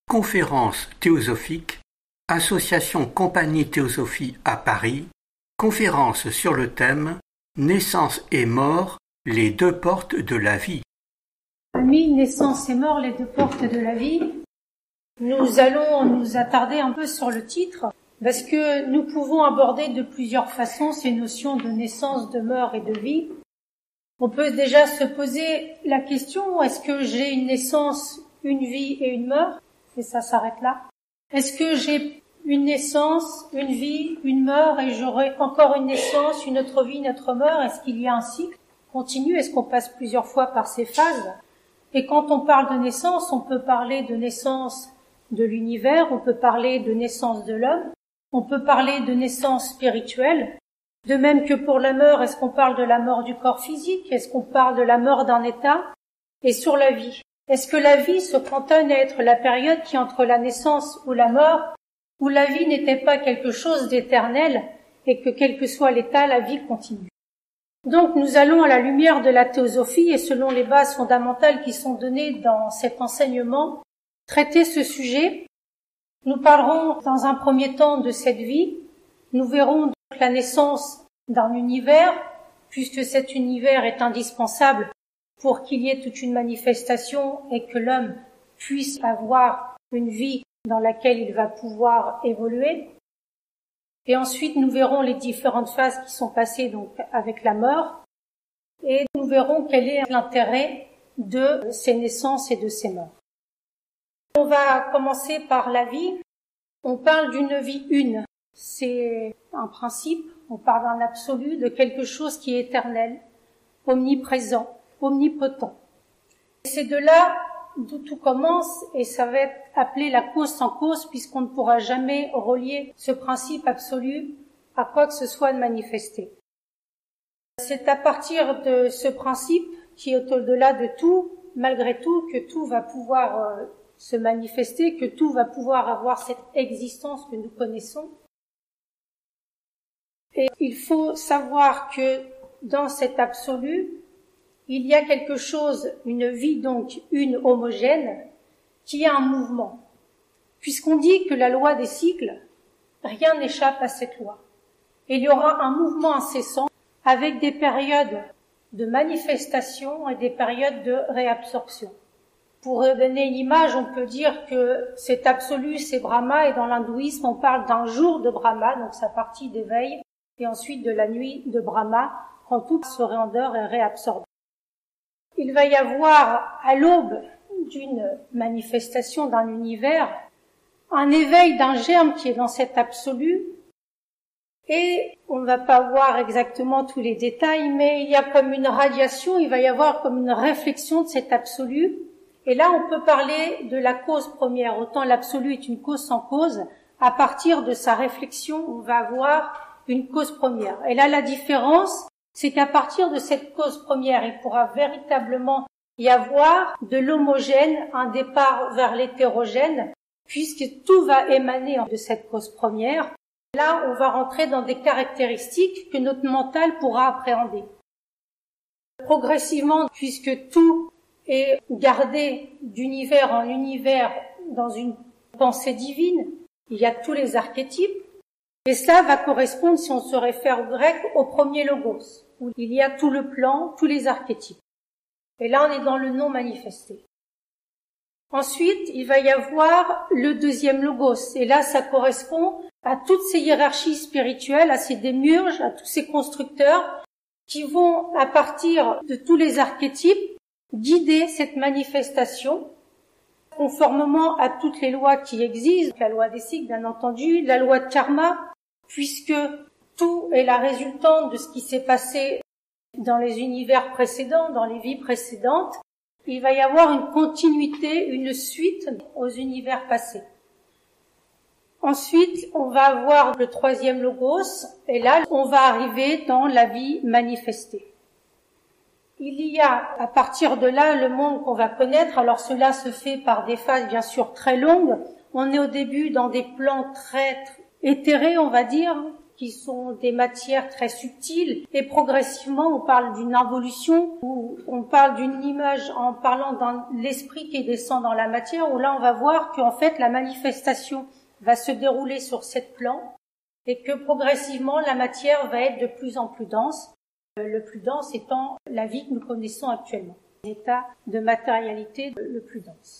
Conférence théosophique, Association Compagnie Théosophie à Paris, conférence sur le thème Naissance et mort, les deux portes de la vie. Amis, naissance et mort, les deux portes de la vie. Nous allons nous attarder un peu sur le titre, parce que nous pouvons aborder de plusieurs façons ces notions de naissance, de mort et de vie. On peut déjà se poser la question, est-ce que j'ai une naissance, une vie et une mort? Et ça s'arrête là. Est-ce que j'ai une naissance, une vie, une mort et j'aurai encore une naissance, une autre vie, une autre mort? Est-ce qu'il y a un cycle continu? Est-ce qu'on passe plusieurs fois par ces phases? Et quand on parle de naissance, on peut parler de naissance de l'univers, on peut parler de naissance de l'homme, on peut parler de naissance spirituelle. De même que pour la mort, est-ce qu'on parle de la mort du corps physique? Est-ce qu'on parle de la mort d'un état? Et sur la vie, est-ce que la vie se cantonne à être la période qui est entre la naissance ou la mort, où la vie n'était pas quelque chose d'éternel et que quel que soit l'état, la vie continue? Donc nous allons à la lumière de la théosophie et selon les bases fondamentales qui sont données dans cet enseignement, traiter ce sujet. Nous parlerons dans un premier temps de cette vie. Nous verrons donc la naissance d'un univers, puisque cet univers est indispensable pour qu'il y ait toute une manifestation et que l'homme puisse avoir une vie dans laquelle il va pouvoir évoluer. Et ensuite, nous verrons les différentes phases qui sont passées donc avec la mort et nous verrons quel est l'intérêt de ces naissances et de ces morts. On va commencer par la vie. On parle d'une vie une. C'est un principe, on parle d'un absolu, de quelque chose qui est éternel, omniprésent, omnipotent. C'est de là d'où tout commence et ça va être appelé la cause sans cause puisqu'on ne pourra jamais relier ce principe absolu à quoi que ce soit de manifesté. C'est à partir de ce principe qui est au-delà de tout, malgré tout, que tout va pouvoir se manifester, que tout va pouvoir avoir cette existence que nous connaissons. Et il faut savoir que dans cet absolu, il y a quelque chose, une vie donc une homogène, qui a un mouvement. Puisqu'on dit que la loi des cycles, rien n'échappe à cette loi. Et il y aura un mouvement incessant avec des périodes de manifestation et des périodes de réabsorption. Pour donner une image, on peut dire que cet absolu, c'est Brahma, et dans l'hindouisme, on parle d'un jour de Brahma, donc sa partie d'éveil, et ensuite de la nuit de Brahma, quand tout se réendort et réabsorbe. Il va y avoir, à l'aube d'une manifestation d'un univers, un éveil d'un germe qui est dans cet absolu, et on ne va pas voir exactement tous les détails, mais il y a comme une radiation, il va y avoir comme une réflexion de cet absolu, et là on peut parler de la cause première, autant l'absolu est une cause sans cause, à partir de sa réflexion, on va avoir une cause première. Et là la différence, c'est qu'à partir de cette cause première, il pourra véritablement y avoir de l'homogène, un départ vers l'hétérogène, puisque tout va émaner de cette cause première. Là, on va rentrer dans des caractéristiques que notre mental pourra appréhender. Progressivement, puisque tout est gardé d'univers en univers dans une pensée divine, il y a tous les archétypes, et cela va correspondre, si on se réfère au grec, au premier logos, où il y a tout le plan, tous les archétypes. Et là, on est dans le non manifesté. Ensuite, il va y avoir le deuxième logos, et là, ça correspond à toutes ces hiérarchies spirituelles, à ces démiurges, à tous ces constructeurs, qui vont, à partir de tous les archétypes, guider cette manifestation, conformément à toutes les lois qui existent, la loi des cycles, bien entendu, la loi de karma, puisque tout est la résultante de ce qui s'est passé dans les univers précédents, dans les vies précédentes. Il va y avoir une continuité, une suite aux univers passés. Ensuite, on va avoir le troisième logos, et là, on va arriver dans la vie manifestée. Il y a, à partir de là, le monde qu'on va connaître. Alors cela se fait par des phases, bien sûr, très longues. On est au début dans des plans très éthérés, on va dire, qui sont des matières très subtiles, et progressivement on parle d'une involution, ou on parle d'une image en parlant d'un l'esprit qui descend dans la matière, où là on va voir qu'en fait la manifestation va se dérouler sur 7 plans, et que progressivement la matière va être de plus en plus dense, le plus dense étant la vie que nous connaissons actuellement, l'état de matérialité le plus dense.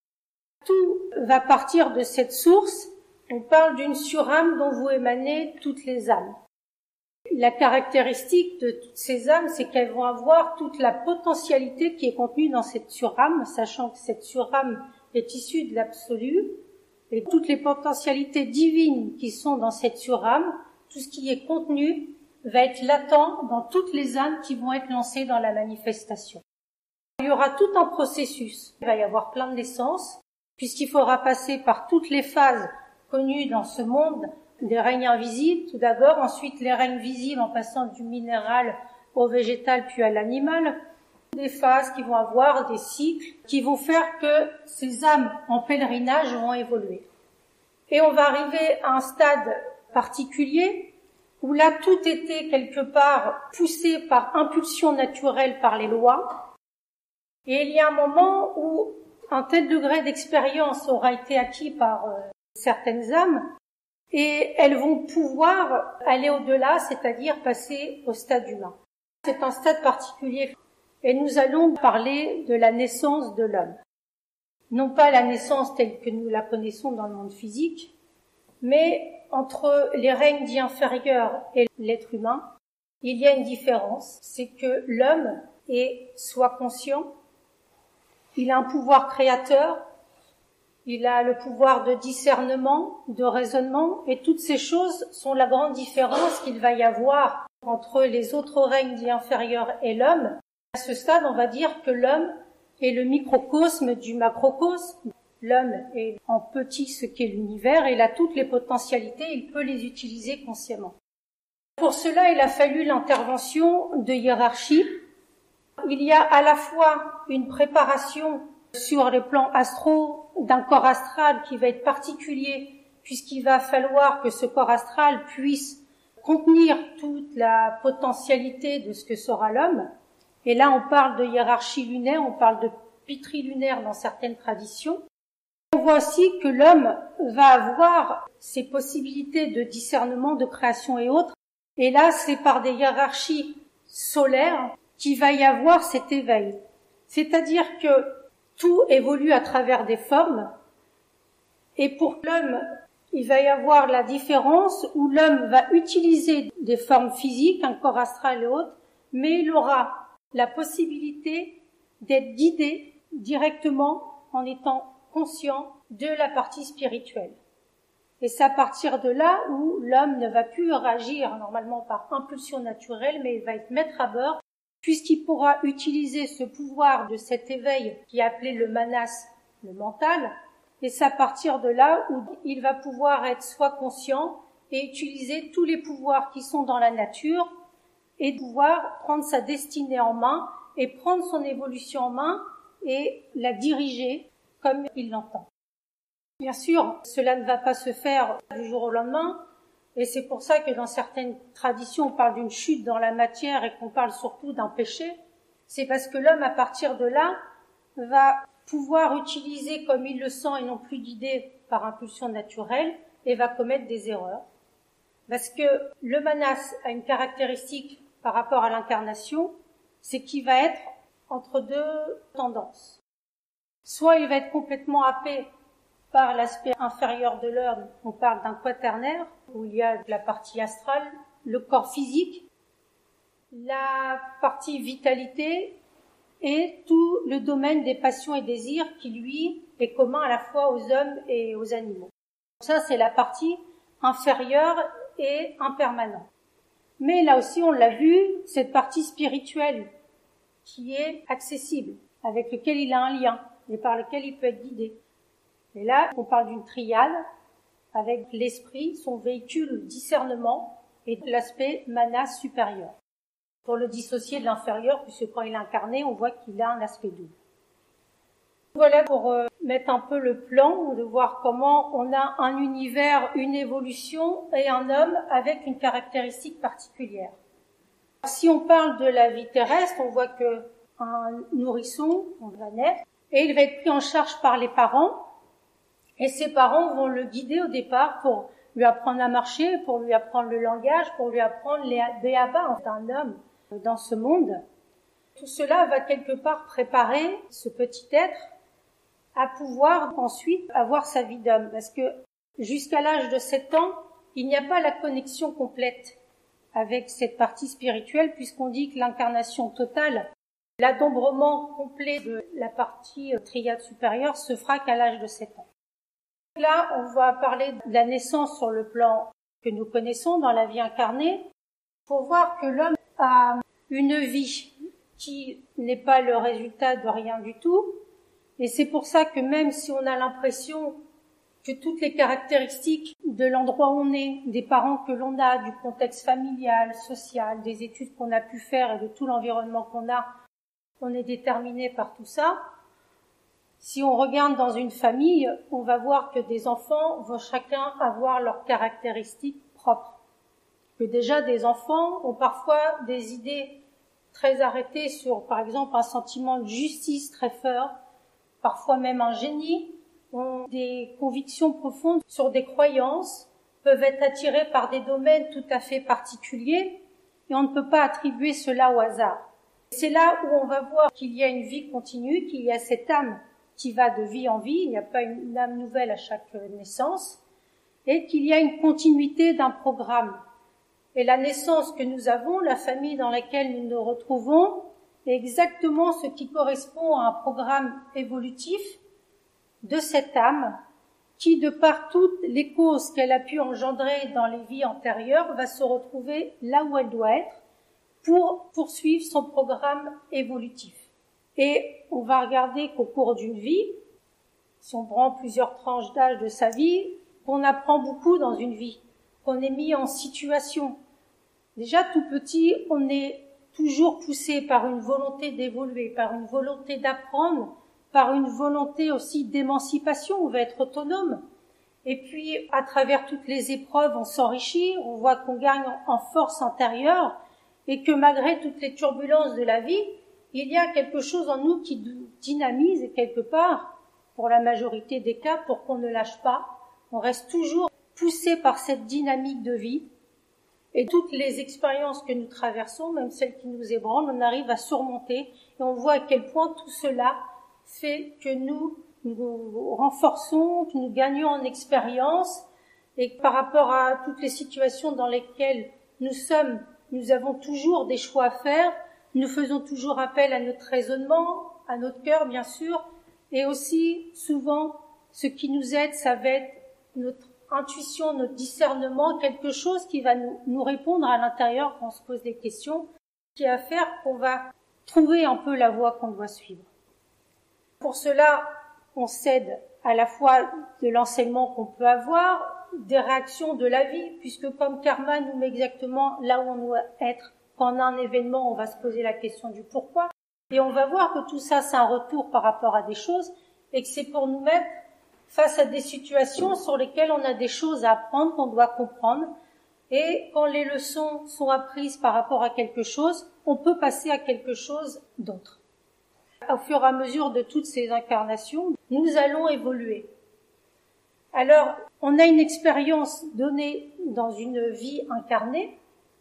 Tout va partir de cette source. On parle d'une surâme dont vous émanez toutes les âmes. La caractéristique de toutes ces âmes, c'est qu'elles vont avoir toute la potentialité qui est contenue dans cette surâme, sachant que cette surâme est issue de l'absolu, et toutes les potentialités divines qui sont dans cette surâme, tout ce qui est contenu, va être latent dans toutes les âmes qui vont être lancées dans la manifestation. Il y aura tout un processus. Il va y avoir plein de naissances, puisqu'il faudra passer par toutes les phases connues dans ce monde des règnes invisibles, tout d'abord, ensuite les règnes visibles en passant du minéral au végétal puis à l'animal, des phases qui vont avoir des cycles qui vont faire que ces âmes en pèlerinage vont évoluer. Et on va arriver à un stade particulier où là tout était quelque part poussé par impulsion naturelle par les lois, et il y a un moment où un tel degré d'expérience aura été acquis par certaines âmes, et elles vont pouvoir aller au-delà, c'est-à-dire passer au stade humain. C'est un stade particulier, et nous allons parler de la naissance de l'homme. Non pas la naissance telle que nous la connaissons dans le monde physique, mais entre les règnes dits inférieurs et l'être humain, il y a une différence, c'est que l'homme est soit conscient, il a un pouvoir créateur, il a le pouvoir de discernement, de raisonnement, et toutes ces choses sont la grande différence qu'il va y avoir entre les autres règnes dits inférieurs et l'homme. À ce stade, on va dire que l'homme est le microcosme du macrocosme. L'homme est en petit ce qu'est l'univers, et il a toutes les potentialités, il peut les utiliser consciemment. Pour cela, il a fallu l'intervention de hiérarchie. Il y a à la fois une préparation sur les plans astraux d'un corps astral qui va être particulier, puisqu'il va falloir que ce corps astral puisse contenir toute la potentialité de ce que sera l'homme. Et là, on parle de hiérarchie lunaire, on parle de pitri lunaire dans certaines traditions. On voit aussi que l'homme va avoir ses possibilités de discernement, de création et autres. Et là, c'est par des hiérarchies solaires qu'il va y avoir cet éveil. C'est-à-dire que tout évolue à travers des formes, et pour l'homme, il va y avoir la différence où l'homme va utiliser des formes physiques, un corps astral et autres, mais il aura la possibilité d'être guidé directement en étant conscient de la partie spirituelle. Et c'est à partir de là où l'homme ne va plus réagir normalement par impulsion naturelle, mais il va être maître à bord, puisqu'il pourra utiliser ce pouvoir de cet éveil qui est appelé le manas, le mental, et c'est à partir de là où il va pouvoir être soit conscient et utiliser tous les pouvoirs qui sont dans la nature, et pouvoir prendre sa destinée en main et prendre son évolution en main et la diriger comme il l'entend. Bien sûr, cela ne va pas se faire du jour au lendemain, et c'est pour ça que dans certaines traditions, on parle d'une chute dans la matière et qu'on parle surtout d'un péché. C'est parce que l'homme, à partir de là, va pouvoir utiliser comme il le sent et non plus guidé par impulsion naturelle, et va commettre des erreurs. Parce que le manas a une caractéristique par rapport à l'incarnation, c'est qu'il va être entre deux tendances. Soit il va être complètement happé par l'aspect inférieur de l'homme, on parle d'un quaternaire, où il y a la partie astrale, le corps physique, la partie vitalité et tout le domaine des passions et désirs qui, lui, est commun à la fois aux hommes et aux animaux. Ça, c'est la partie inférieure et impermanente. Mais là aussi, on l'a vu, cette partie spirituelle qui est accessible, avec laquelle il a un lien et par lequel il peut être guidé. Et là, on parle d'une triade avec l'esprit, son véhicule, le discernement et l'aspect manas supérieur. Pour le dissocier de l'inférieur, puisque quand il est incarné, on voit qu'il a un aspect double. Voilà pour mettre un peu le plan, de voir comment on a un univers, une évolution et un homme avec une caractéristique particulière. Si on parle de la vie terrestre, on voit que un nourrisson, on va naître, et il va être pris en charge par les parents, et ses parents vont le guider au départ pour lui apprendre à marcher, pour lui apprendre le langage, pour lui apprendre les b.a.-ba d'un homme dans ce monde. Tout cela va quelque part préparer ce petit être à pouvoir ensuite avoir sa vie d'homme, parce que jusqu'à l'âge de 7 ans, il n'y a pas la connexion complète avec cette partie spirituelle, puisqu'on dit que l'incarnation totale, l'adombrement complet de la partie triade supérieure se fera qu'à l'âge de 7 ans. Là, on va parler de la naissance sur le plan que nous connaissons dans la vie incarnée. Il faut voir que l'homme a une vie qui n'est pas le résultat de rien du tout. Et c'est pour ça que même si on a l'impression que toutes les caractéristiques de l'endroit où on est, des parents que l'on a, du contexte familial, social, des études qu'on a pu faire et de tout l'environnement qu'on a, on est déterminé par tout ça. Si on regarde dans une famille, on va voir que des enfants vont chacun avoir leurs caractéristiques propres. Que déjà des enfants ont parfois des idées très arrêtées sur, par exemple, un sentiment de justice très fort, parfois même un génie, ont des convictions profondes sur des croyances, peuvent être attirés par des domaines tout à fait particuliers, et on ne peut pas attribuer cela au hasard. C'est là où on va voir qu'il y a une vie continue, qu'il y a cette âme qui va de vie en vie, il n'y a pas une âme nouvelle à chaque naissance, et qu'il y a une continuité d'un programme. Et la naissance que nous avons, la famille dans laquelle nous nous retrouvons, est exactement ce qui correspond à un programme évolutif de cette âme qui, de par toutes les causes qu'elle a pu engendrer dans les vies antérieures, va se retrouver là où elle doit être pour poursuivre son programme évolutif. Et on va regarder qu'au cours d'une vie, si on prend plusieurs tranches d'âge de sa vie, qu'on apprend beaucoup dans une vie, qu'on est mis en situation. Déjà tout petit, on est toujours poussé par une volonté d'évoluer, par une volonté d'apprendre, par une volonté aussi d'émancipation, on va être autonome. Et puis, à travers toutes les épreuves, on s'enrichit, on voit qu'on gagne en force intérieure, et que malgré toutes les turbulences de la vie, il y a quelque chose en nous qui dynamise, et quelque part, pour la majorité des cas, pour qu'on ne lâche pas, on reste toujours poussé par cette dynamique de vie. Et toutes les expériences que nous traversons, même celles qui nous ébranlent, on arrive à surmonter, et on voit à quel point tout cela fait que nous renforçons, que nous gagnons en expérience, et que par rapport à toutes les situations dans lesquelles nous avons toujours des choix à faire, nous faisons toujours appel à notre raisonnement, à notre cœur bien sûr, et aussi souvent ce qui nous aide, ça va être notre intuition, notre discernement, quelque chose qui va nous répondre à l'intérieur quand on se pose des questions, qui va faire qu'on va trouver un peu la voie qu'on doit suivre. Pour cela, on s'aide à la fois de l'enseignement qu'on peut avoir, des réactions de la vie, puisque comme karma nous met exactement là où on doit être, quand on a un événement, on va se poser la question du pourquoi, et on va voir que tout ça, c'est un retour par rapport à des choses, et que c'est pour nous mettre face à des situations sur lesquelles on a des choses à apprendre, qu'on doit comprendre, et quand les leçons sont apprises par rapport à quelque chose, on peut passer à quelque chose d'autre. Au fur et à mesure de toutes ces incarnations, nous allons évoluer. Alors, on a une expérience donnée dans une vie incarnée,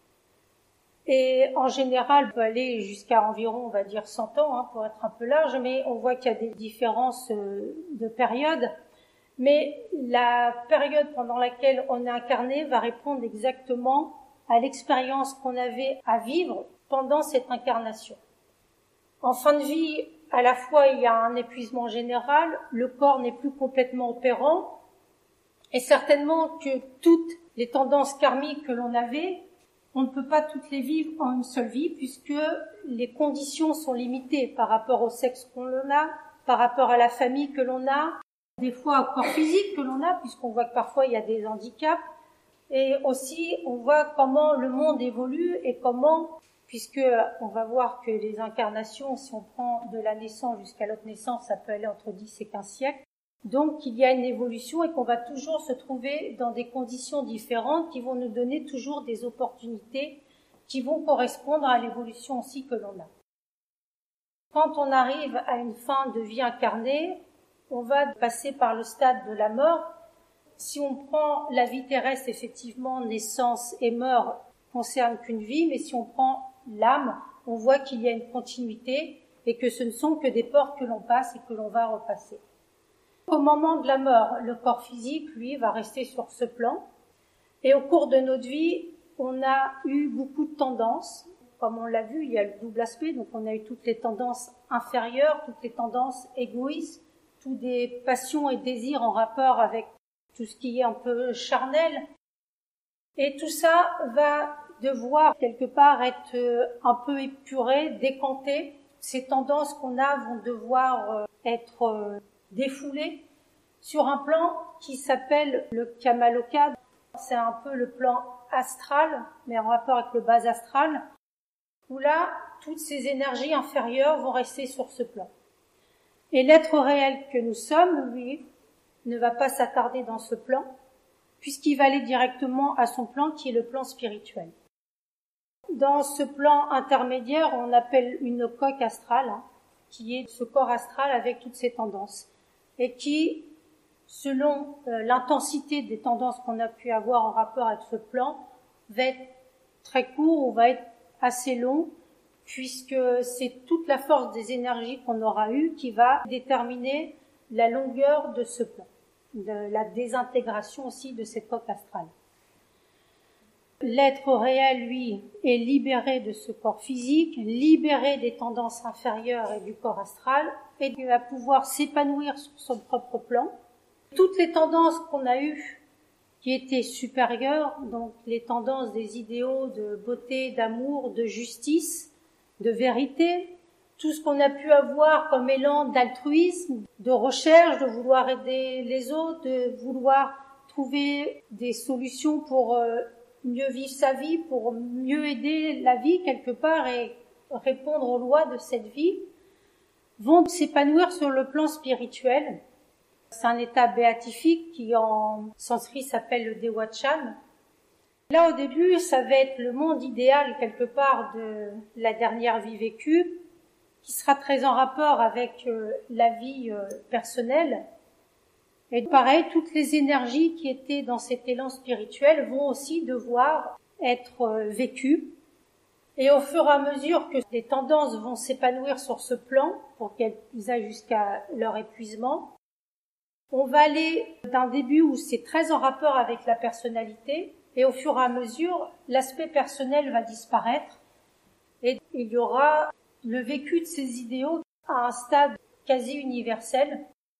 et en général, on peut aller jusqu'à environ, on va dire 100 ans, pour être un peu large, mais on voit qu'il y a des différences de périodes. Mais la période pendant laquelle on est incarné va répondre exactement à l'expérience qu'on avait à vivre pendant cette incarnation. En fin de vie, à la fois il y a un épuisement général, le corps n'est plus complètement opérant, et certainement que toutes les tendances karmiques que l'on avait, on ne peut pas toutes les vivre en une seule vie, puisque les conditions sont limitées par rapport au sexe qu'on a, par rapport à la famille que l'on a, des fois au corps physique que l'on a, puisqu'on voit que parfois il y a des handicaps, et aussi on voit comment le monde évolue et comment puisque on va voir que les incarnations, si on prend de la naissance jusqu'à l'autre naissance, ça peut aller entre 10 et 15 siècles. Donc il y a une évolution et qu'on va toujours se trouver dans des conditions différentes qui vont nous donner toujours des opportunités qui vont correspondre à l'évolution aussi que l'on a. Quand on arrive à une fin de vie incarnée, on va passer par le stade de la mort. Si on prend la vie terrestre, effectivement, naissance et mort concerne qu'une vie, mais si on prend l'âme, on voit qu'il y a une continuité et que ce ne sont que des portes que l'on passe et que l'on va repasser. Au moment de la mort, le corps physique, lui, va rester sur ce plan. Et au cours de notre vie, on a eu beaucoup de tendances. Comme on l'a vu, il y a le double aspect. Donc on a eu toutes les tendances inférieures, toutes les tendances égoïstes, toutes des passions et désirs en rapport avec tout ce qui est un peu charnel. Et tout ça va devoir quelque part être un peu épuré, décanté. Ces tendances qu'on a vont devoir être défoulées sur un plan qui s'appelle le Kamaloka. C'est un peu le plan astral, mais en rapport avec le bas astral, où là, toutes ces énergies inférieures vont rester sur ce plan. Et l'être réel que nous sommes, lui, ne va pas s'attarder dans ce plan, puisqu'il va aller directement à son plan qui est le plan spirituel. Dans ce plan intermédiaire, on appelle une coque astrale, qui est ce corps astral avec toutes ces tendances, et qui, selon l'intensité des tendances qu'on a pu avoir en rapport avec ce plan, va être très court ou va être assez long, puisque c'est toute la force des énergies qu'on aura eues qui va déterminer la longueur de ce plan, de la désintégration aussi de cette coque astrale. L'être réel, lui, est libéré de ce corps physique, libéré des tendances inférieures et du corps astral, et il va pouvoir s'épanouir sur son propre plan. Toutes les tendances qu'on a eues, qui étaient supérieures, donc les tendances des idéaux de beauté, d'amour, de justice, de vérité, tout ce qu'on a pu avoir comme élan d'altruisme, de recherche, de vouloir aider les autres, de vouloir trouver des solutions pour mieux vivre sa vie, pour mieux aider la vie quelque part et répondre aux lois de cette vie, vont s'épanouir sur le plan spirituel. C'est un état béatifique qui en sanskrit s'appelle le Dewachan. Là au début, ça va être le monde idéal quelque part de la dernière vie vécue, qui sera très en rapport avec la vie personnelle. Et pareil, toutes les énergies qui étaient dans cet élan spirituel vont aussi devoir être vécues. Et au fur et à mesure que les tendances vont s'épanouir sur ce plan, pour qu'elles aillent jusqu'à leur épuisement, on va aller d'un début où c'est très en rapport avec la personnalité, et au fur et à mesure, l'aspect personnel va disparaître, et il y aura le vécu de ces idéaux à un stade quasi universel.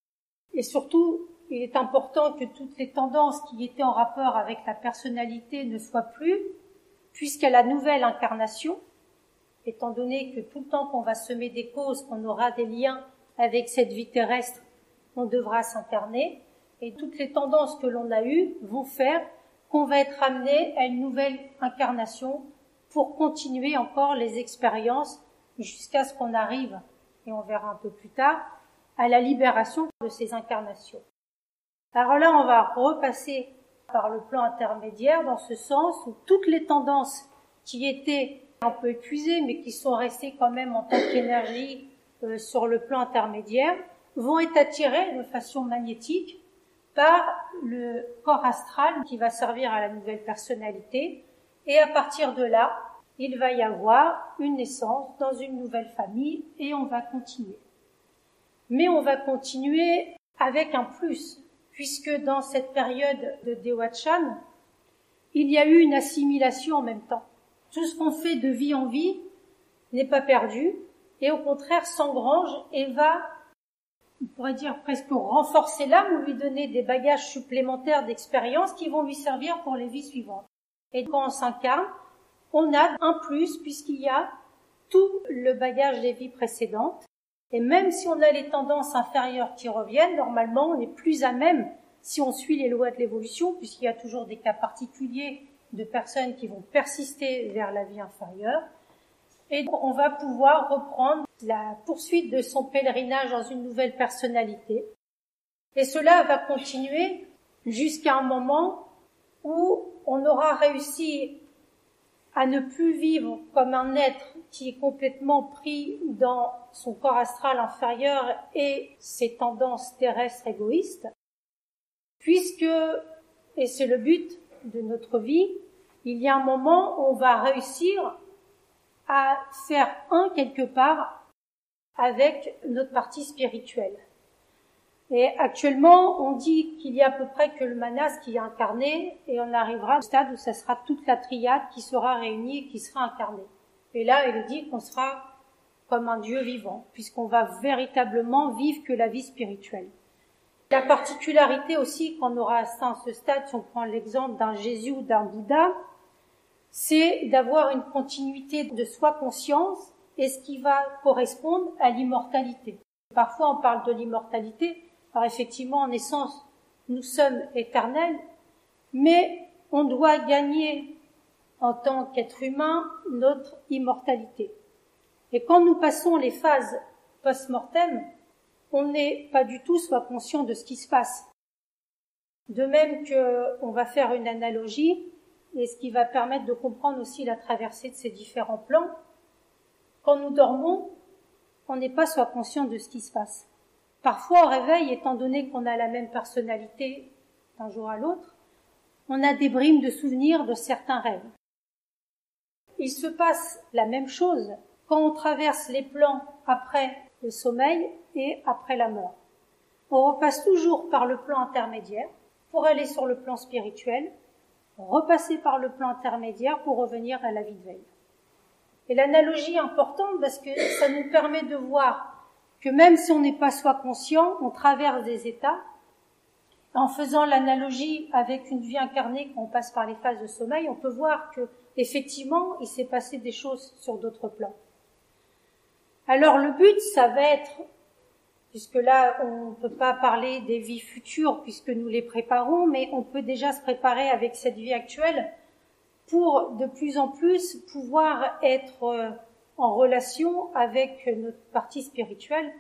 Et surtout, il est important que toutes les tendances qui étaient en rapport avec la personnalité ne soient plus, puisqu'à la nouvelle incarnation, étant donné que tout le temps qu'on va semer des causes, qu'on aura des liens avec cette vie terrestre, on devra s'incarner, et toutes les tendances que l'on a eues vont faire qu'on va être amené à une nouvelle incarnation pour continuer encore les expériences jusqu'à ce qu'on arrive, et on verra un peu plus tard, à la libération de ces incarnations. Alors là, on va repasser par le plan intermédiaire dans ce sens où toutes les tendances qui étaient un peu épuisées mais qui sont restées quand même en tant qu'énergie sur le plan intermédiaire vont être attirées de façon magnétique par le corps astral qui va servir à la nouvelle personnalité, et à partir de là, il va y avoir une naissance dans une nouvelle famille et on va continuer. Mais on va continuer avec un plus, puisque dans cette période de Dewachan, il y a eu une assimilation en même temps. Tout ce qu'on fait de vie en vie n'est pas perdu, et au contraire s'engrange et va, on pourrait dire presque renforcer l'âme ou lui donner des bagages supplémentaires d'expérience qui vont lui servir pour les vies suivantes. Et quand on s'incarne, on a un plus puisqu'il y a tout le bagage des vies précédentes. Et même si on a les tendances inférieures qui reviennent, normalement, on est plus à même, si on suit les lois de l'évolution, puisqu'il y a toujours des cas particuliers de personnes qui vont persister vers la vie inférieure, Et on va pouvoir reprendre la poursuite de son pèlerinage dans une nouvelle personnalité. Et cela va continuer jusqu'à un moment où on aura réussi à ne plus vivre comme un être qui est complètement pris dans son corps astral inférieur et ses tendances terrestres égoïstes, puisque, et c'est le but de notre vie, il y a un moment où on va réussir à faire un quelque part avec notre partie spirituelle. Et actuellement, on dit qu'il y a à peu près que le manas qui est incarné, et on arrivera au stade où ça sera toute la triade qui sera réunie et qui sera incarnée. Et là, il est dit qu'on sera comme un Dieu vivant, puisqu'on va véritablement vivre que la vie spirituelle. La particularité aussi qu'on aura atteint ce stade, si on prend l'exemple d'un Jésus ou d'un Bouddha, c'est d'avoir une continuité de soi-conscience et ce qui va correspondre à l'immortalité. Parfois, on parle de l'immortalité. Alors effectivement, en essence, nous sommes éternels, mais on doit gagner en tant qu'être humain notre immortalité. Et quand nous passons les phases post-mortem, on n'est pas du tout soit conscient de ce qui se passe. De même qu'on va faire une analogie, et ce qui va permettre de comprendre aussi la traversée de ces différents plans, quand nous dormons, on n'est pas soit conscient de ce qui se passe. Parfois, au réveil, étant donné qu'on a la même personnalité d'un jour à l'autre, on a des brimes de souvenirs de certains rêves. Il se passe la même chose quand on traverse les plans après le sommeil et après la mort. On repasse toujours par le plan intermédiaire pour aller sur le plan spirituel, repasser par le plan intermédiaire pour revenir à la vie de veille. Et l'analogie est importante parce que ça nous permet de voir que même si on n'est pas soi conscient, on traverse des états. En faisant l'analogie avec une vie incarnée quand on passe par les phases de sommeil, on peut voir que effectivement, il s'est passé des choses sur d'autres plans. Alors le but, ça va être, puisque là on ne peut pas parler des vies futures puisque nous les préparons, mais on peut déjà se préparer avec cette vie actuelle pour de plus en plus pouvoir être en relation avec notre partie spirituelle.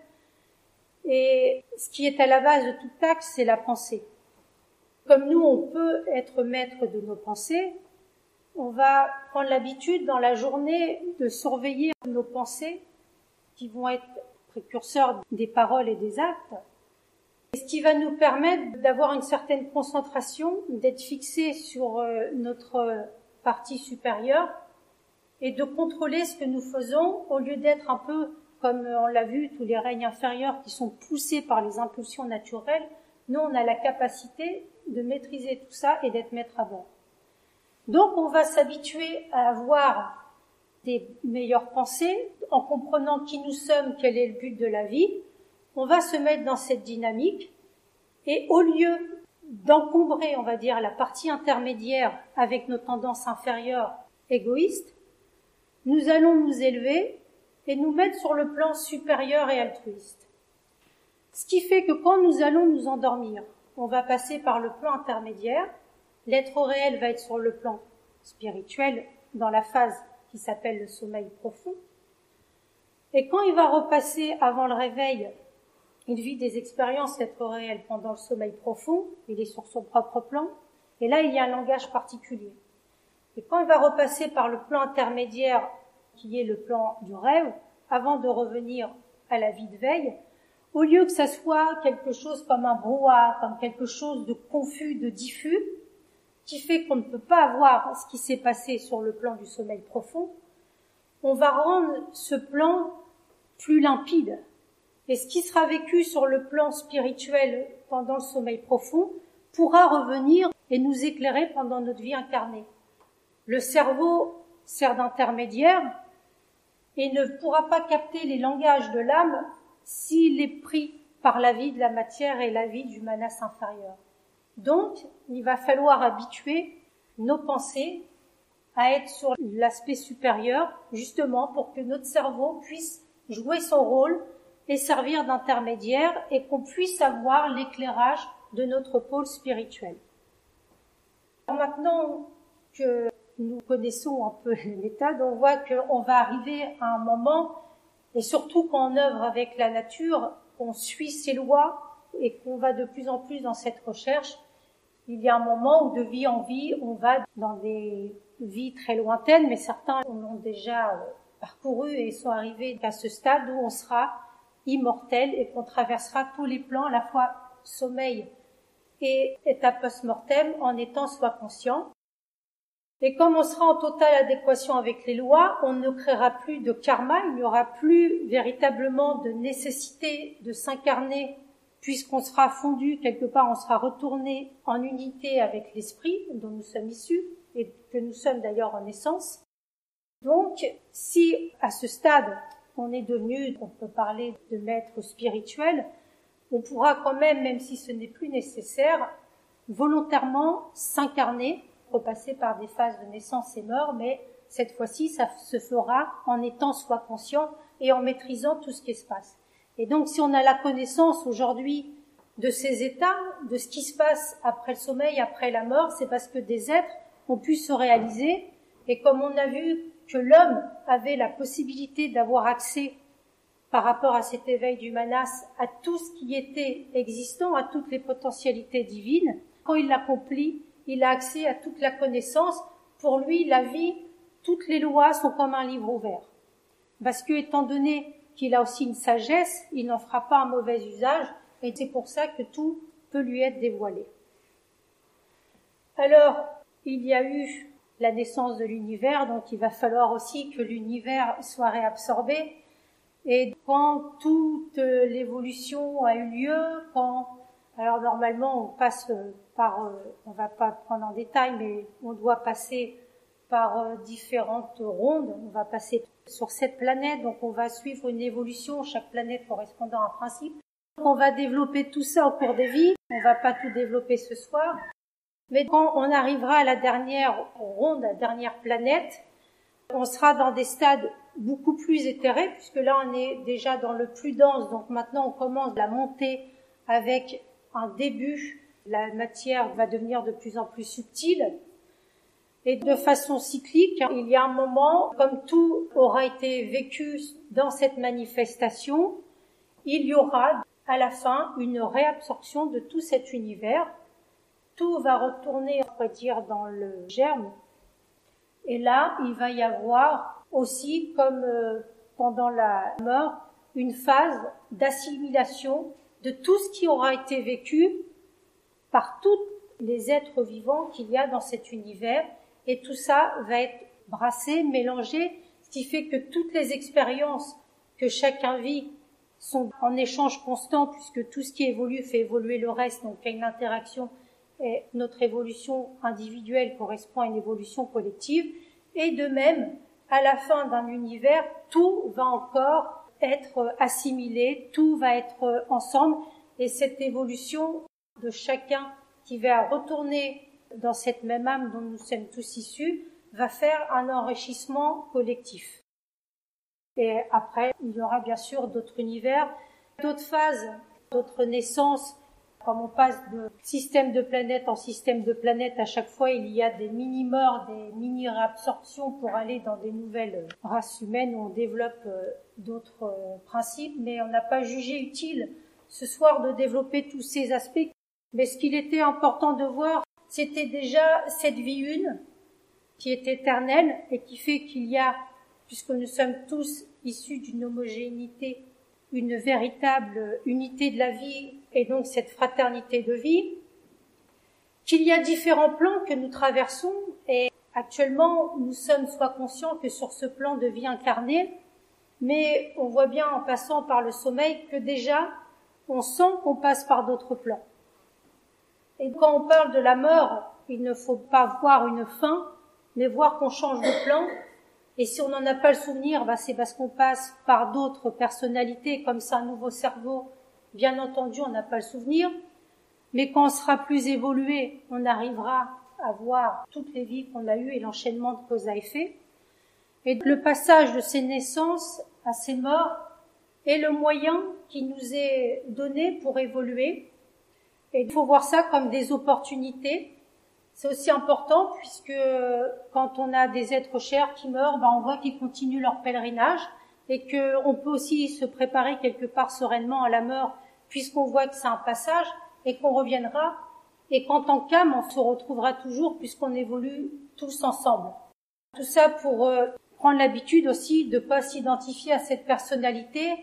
Et ce qui est à la base de toute acte, c'est la pensée. Comme nous, on peut être maître de nos pensées, on va prendre l'habitude dans la journée de surveiller nos pensées qui vont être précurseurs des paroles et des actes. Et ce qui va nous permettre d'avoir une certaine concentration, d'être fixé sur notre partie supérieure et de contrôler ce que nous faisons au lieu d'être un peu, comme on l'a vu, tous les règnes inférieurs qui sont poussés par les impulsions naturelles. Nous, on a la capacité de maîtriser tout ça et d'être maître à bord. Donc, on va s'habituer à avoir des meilleures pensées en comprenant qui nous sommes, quel est le but de la vie. On va se mettre dans cette dynamique et au lieu d'encombrer, on va dire, la partie intermédiaire avec nos tendances inférieures égoïstes, nous allons nous élever et nous mettre sur le plan supérieur et altruiste. Ce qui fait que quand nous allons nous endormir, on va passer par le plan intermédiaire, l'être réel va être sur le plan spirituel dans la phase qui s'appelle le sommeil profond, et quand il va repasser avant le réveil, il vit des expériences l'être réel pendant le sommeil profond, il est sur son propre plan, et là il y a un langage particulier. Et quand il va repasser par le plan intermédiaire, qui est le plan du rêve, avant de revenir à la vie de veille, au lieu que ça soit quelque chose comme un brouhaha, comme quelque chose de confus, de diffus, qui fait qu'on ne peut pas avoir ce qui s'est passé sur le plan du sommeil profond, on va rendre ce plan plus limpide. Et ce qui sera vécu sur le plan spirituel pendant le sommeil profond pourra revenir et nous éclairer pendant notre vie incarnée. Le cerveau sert d'intermédiaire et ne pourra pas capter les langages de l'âme s'il est pris par la vie de la matière et la vie du manas inférieur. Donc, il va falloir habituer nos pensées à être sur l'aspect supérieur, justement pour que notre cerveau puisse jouer son rôle et servir d'intermédiaire et qu'on puisse avoir l'éclairage de notre pôle spirituel. Alors maintenant que nous connaissons un peu les méthodes, on voit qu'on va arriver à un moment, et surtout quand on œuvre avec la nature, on suit ses lois et qu'on va de plus en plus dans cette recherche. Il y a un moment où de vie en vie, on va dans des vies très lointaines, mais certains l'ont déjà parcouru et sont arrivés à ce stade où on sera immortel et qu'on traversera tous les plans, à la fois sommeil et état post-mortem, en étant soit conscient. Et comme on sera en totale adéquation avec les lois, on ne créera plus de karma, il n'y aura plus véritablement de nécessité de s'incarner, puisqu'on sera fondu quelque part, on sera retourné en unité avec l'esprit dont nous sommes issus, et que nous sommes d'ailleurs en essence. Donc, si à ce stade, on est devenu, on peut parler de maître spirituel, on pourra quand même si ce n'est plus nécessaire, volontairement s'incarner, repasser par des phases de naissance et mort, mais cette fois-ci, ça se fera en étant soi conscient et en maîtrisant tout ce qui se passe. Et donc, si on a la connaissance aujourd'hui de ces états, de ce qui se passe après le sommeil, après la mort, c'est parce que des êtres ont pu se réaliser, et comme on a vu que l'homme avait la possibilité d'avoir accès par rapport à cet éveil du manas à tout ce qui était existant, à toutes les potentialités divines, quand il l'accomplit, il a accès à toute la connaissance. Pour lui, la vie, toutes les lois sont comme un livre ouvert. Parce que, étant donné qu'il a aussi une sagesse, il n'en fera pas un mauvais usage, et c'est pour ça que tout peut lui être dévoilé. Alors, il y a eu la naissance de l'univers, donc il va falloir aussi que l'univers soit réabsorbé. Et quand toute l'évolution a eu lieu, alors normalement on passe par, on va pas prendre en détail, mais on doit passer par différentes rondes, on va passer sur cette planète, donc on va suivre une évolution, chaque planète correspondant à un principe. On va développer tout ça au cours des vies, on va pas tout développer ce soir, mais quand on arrivera à la dernière ronde, la dernière planète, on sera dans des stades beaucoup plus éthérés, puisque là on est déjà dans le plus dense, donc maintenant on commence la montée avec un début, la matière va devenir de plus en plus subtile, et de façon cyclique, il y a un moment, comme tout aura été vécu dans cette manifestation, il y aura à la fin une réabsorption de tout cet univers, tout va retourner, on pourrait dire, dans le germe, et là il va y avoir aussi, comme pendant la mort, une phase d'assimilation de tout ce qui aura été vécu par tous les êtres vivants qu'il y a dans cet univers, et tout ça va être brassé, mélangé, ce qui fait que toutes les expériences que chacun vit sont en échange constant, puisque tout ce qui évolue fait évoluer le reste, donc il y a une interaction, et notre évolution individuelle correspond à une évolution collective, et de même, à la fin d'un univers, tout va encore être assimilé, tout va être ensemble, et cette évolution de chacun qui va retourner dans cette même âme dont nous sommes tous issus, va faire un enrichissement collectif. Et après, il y aura bien sûr d'autres univers, d'autres phases, d'autres naissances. Comme on passe de système de planète en système de planète, à chaque fois il y a des mini-morts, des mini-réabsorptions pour aller dans des nouvelles races humaines où on développe d'autres principes, mais on n'a pas jugé utile ce soir de développer tous ces aspects. Mais ce qu'il était important de voir, c'était déjà cette vie une, qui est éternelle et qui fait qu'il y a, puisque nous sommes tous issus d'une homogénéité, une véritable unité de la vie et donc cette fraternité de vie, qu'il y a différents plans que nous traversons et actuellement nous sommes soit conscients que sur ce plan de vie incarnée, mais on voit bien en passant par le sommeil que déjà on sent qu'on passe par d'autres plans. Et quand on parle de la mort, il ne faut pas voir une fin, mais voir qu'on change de plan. Et si on n'en a pas le souvenir, c'est parce qu'on passe par d'autres personnalités, comme c'est un nouveau cerveau. Bien entendu, on n'a pas le souvenir. Mais quand on sera plus évolué, on arrivera à voir toutes les vies qu'on a eues et l'enchaînement de cause à effet. Et le passage de ces naissances à ces morts est le moyen qui nous est donné pour évoluer. Et il faut voir ça comme des opportunités C'est aussi important puisque quand on a des êtres chers qui meurent, on voit qu'ils continuent leur pèlerinage et qu'on peut aussi se préparer quelque part sereinement à la mort puisqu'on voit que c'est un passage et qu'on reviendra et qu'en tant qu'âme, on se retrouvera toujours puisqu'on évolue tous ensemble. Tout ça pour prendre l'habitude aussi de ne pas s'identifier à cette personnalité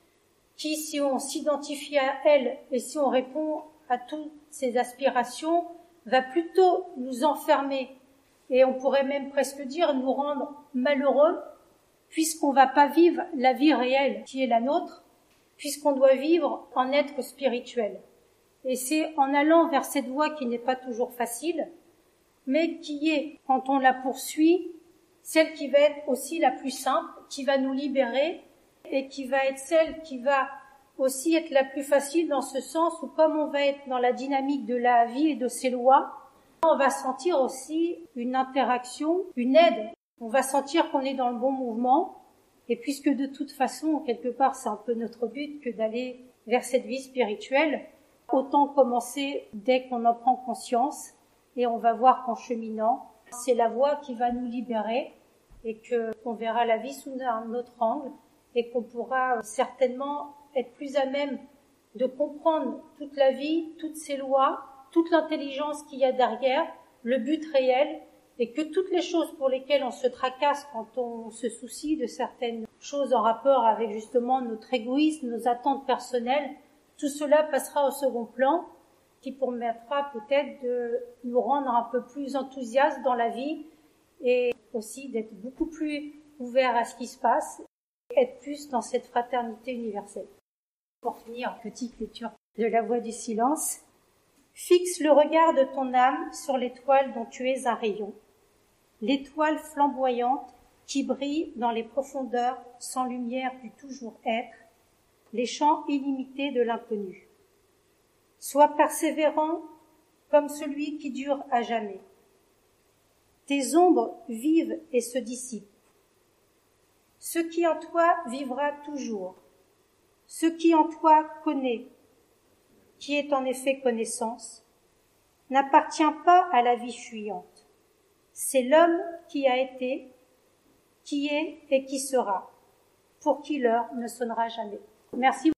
qui, si on s'identifie à elle et si on répond à toutes ses aspirations, va plutôt nous enfermer et on pourrait même presque dire nous rendre malheureux puisqu'on va pas vivre la vie réelle qui est la nôtre, puisqu'on doit vivre en être spirituel. Et c'est en allant vers cette voie qui n'est pas toujours facile, mais qui est, quand on la poursuit, celle qui va être aussi la plus simple, qui va nous libérer et qui va être celle qui va aussi être la plus facile dans ce sens où comme on va être dans la dynamique de la vie et de ses lois, on va sentir aussi une interaction, une aide. On va sentir qu'on est dans le bon mouvement et puisque de toute façon, quelque part, c'est un peu notre but que d'aller vers cette vie spirituelle, autant commencer dès qu'on en prend conscience et on va voir qu'en cheminant, c'est la voie qui va nous libérer et qu'on verra la vie sous un autre angle et qu'on pourra certainement être plus à même de comprendre toute la vie, toutes ses lois, toute l'intelligence qu'il y a derrière, le but réel, et que toutes les choses pour lesquelles on se tracasse quand on se soucie de certaines choses en rapport avec justement notre égoïsme, nos attentes personnelles, tout cela passera au second plan, qui permettra peut-être de nous rendre un peu plus enthousiastes dans la vie et aussi d'être beaucoup plus ouverts à ce qui se passe, et être plus dans cette fraternité universelle. Pour finir, petite lecture de la voix du silence. Fixe le regard de ton âme sur l'étoile dont tu es un rayon, l'étoile flamboyante qui brille dans les profondeurs sans lumière du toujours être, les champs illimités de l'inconnu. Sois persévérant comme celui qui dure à jamais. Tes ombres vivent et se dissipent. Ce qui en toi vivra toujours. Ce qui en toi connaît, qui est en effet connaissance, n'appartient pas à la vie fuyante. C'est l'homme qui a été, qui est et qui sera, pour qui l'heure ne sonnera jamais. Merci.